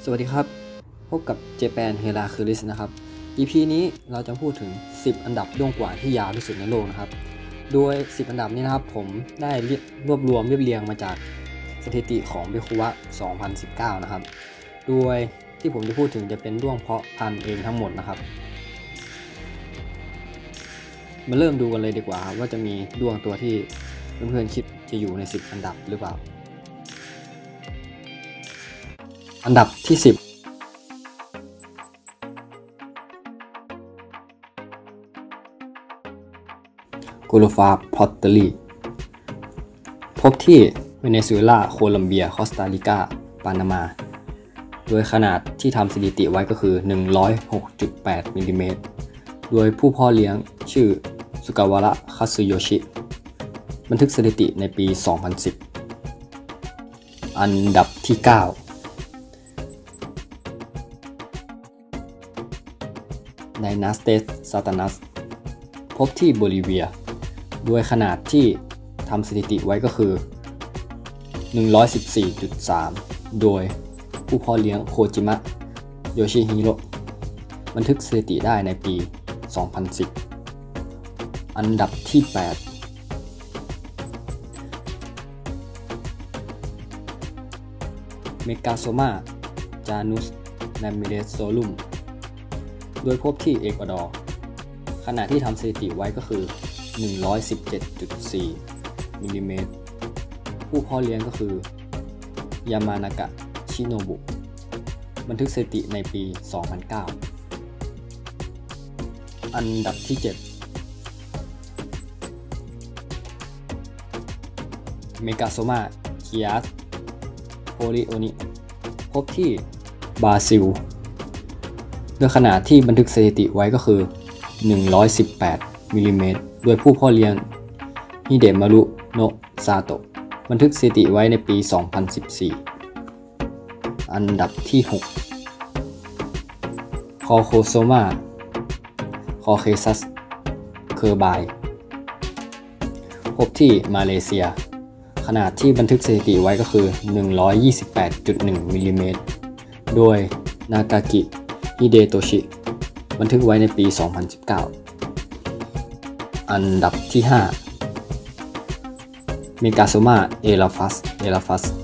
สวัสดีครับพบกับเจแปนเฮราคิลิสนะครับ EP นี้เราจะพูดถึง10อันดับด้วงกว่างที่ยาวที่สุดในโลกนะครับโดย10อันดับนี้นะครับผมได้รวบเรียงมาจากสถิติของบิคุวะ2019นะครับโดยที่ผมจะพูดถึงจะเป็นด้วงเพาะพันธุ์เองทั้งหมดนะครับมาเริ่มดูกันเลยดีกว่าว่าจะมีด้วงตัวที่เพื่อนๆคิดจะอยู่ใน10อันดับหรือเปล่าอันดับที่10โกโลฟาพอตเตอรี่พบที่เวเนซุเอลาโคลัมเบียคอสตาริกาปานามาโดยขนาดที่ทำสถิติไว้ก็คือ 106.8 มิลลิเมตรโดยผู้พ่อเลี้ยงชื่อสุกาวาระคัตสึโยชิบันทึกสถิติในปี 2010 อันดับที่ 9ไดนาสเตสซาตานัสพบที่โบลิเวียด้วยขนาดที่ทำสถิติไว้ก็คือ 114.3 โดยผู้พ่อเลี้ยงโคจิมะโยชิฮิโร่บันทึกสถิติได้ในปี 2010 อันดับที่ 8เมกาโซมาจานุสแลมิเดสโซลุมโดยพบที่เอกวาดอร์ขณะที่ทำสถิติไว้ก็คือ 117.4 มิลลิเมตรผู้พ่อเลี้ยงก็คือยามานากะชิโนบุบันทึกสถิติในปี 2009 อันดับที่ 7เมกาโซมาคิอาสโพลิโอนิพบที่บราซิลโดยขนาดที่บันทึกสถิติไว้ก็คือ 118 มิลลิเมตรโดยผู้พ่อเลี้ยงฮิเดะมารุโนะซาโตะบันทึกสถิติไว้ในปี 2014 อันดับที่ 6 คอโคโซมาคอเคซัสเคอร์บายพบที่มาเลเซียขนาดที่บันทึกสถิติไว้ก็คือ 128.1 มิลลิเมตรโดยนากากิฮิเดโตชิบันทึกไว้ในปี 2019 อันดับที่ 5 เมกาโซมาเอลาฟัส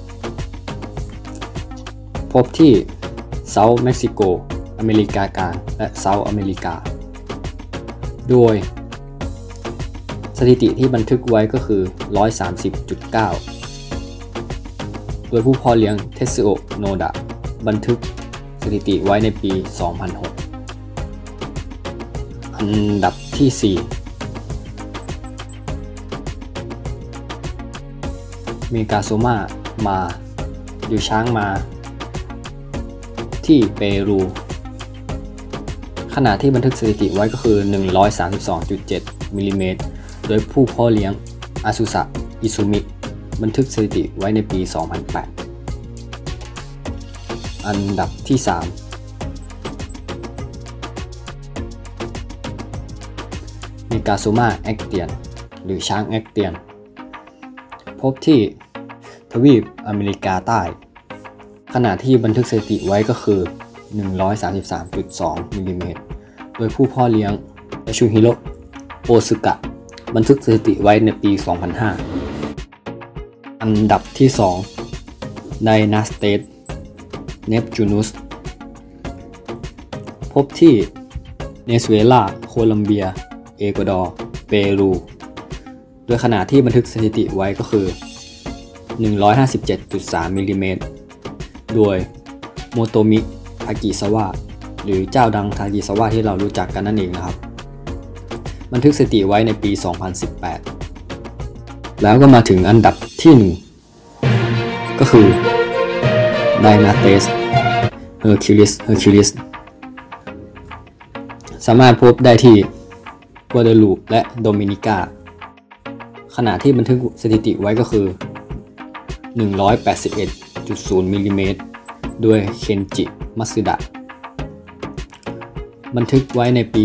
พบที่เซาท์เม็กซิโกอเมริกากลางและเซาท์อเมริกาโดยสถิติที่บันทึกไว้ก็คือ 130.9 โดยผู้พ่อเลี้ยงเทสึโอะโนดะบันทึกสถิติไว้ในปี 2006 อันดับที่ 4 เมกาโซมามาหรือช้างมาที่เปรูขนาดที่บันทึกสถิติไว้ก็คือ 132.7 มิลลิเมตรโดยผู้พ่อเลี้ยงอาซุสะอิซุมิบันทึกสถิติไว้ในปี 2008 อันดับที่ 3 เมกาโซมาแอคเตียนหรือช้างแอคเตียนพบที่ทวีปอเมริกาใต้ขณะที่บันทึกสถิติไว้ก็คือ 133.2 มิลลิเมตรโดยผู้พ่อเลี้ยงยาชูฮิโร่โอซึกะบันทึกสถิติไว้ในปี 2005 อันดับที่ 2 ไดนาสเตสเนปจูนุสพบที่เวเนซุเอลาโคลัมเบียเอกวาดอร์เปรูโดยขนาดที่บันทึกสถิติไว้ก็คือ 157.3 มิลลิเมตรโดยโมโตมิทากิซาวะหรือเจ้าดังทากิซาวะที่เรารู้จักกันนั่นเองนะครับบันทึกสถิติไว้ในปี 2018 แล้วก็มาถึงอันดับที่ 1 ก็คือไดนาเตสเฮอร์คิวลิสสามารถพบได้ที่กัวเดลูปและโดมินิกาขณะที่บันทึกสถิติไว้ก็คือ 181.0 มิลลิเมตรโดยเคนจิมัตสึดะบันทึกไว้ในปี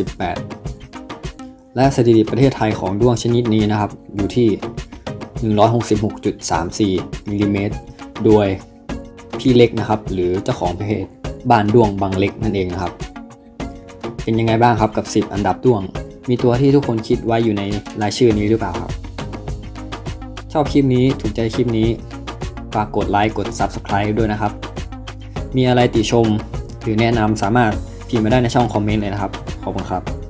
2018 และสถิติประเทศไทยของด้วงชนิดนี้นะครับอยู่ที่ 166.34 มิลลิเมตรโดย P ที่เล็กนะครับหรือเจ้าของเพจบ้านด้วงบางเล็กนั่นเองนะครับเป็นยังไงบ้างครับกับ10อันดับด้วงมีตัวที่ทุกคนคิดไว้อยู่ในรายชื่อนี้หรือเปล่าครับชอบคลิปนี้ถูกใจคลิปนี้ฝากกดไลค์กด Subscribe ด้วยนะครับมีอะไรติชมหรือแนะนำสามารถพิมพ์มาได้ในช่องคอมเมนต์เลยนะครับขอบคุณครับ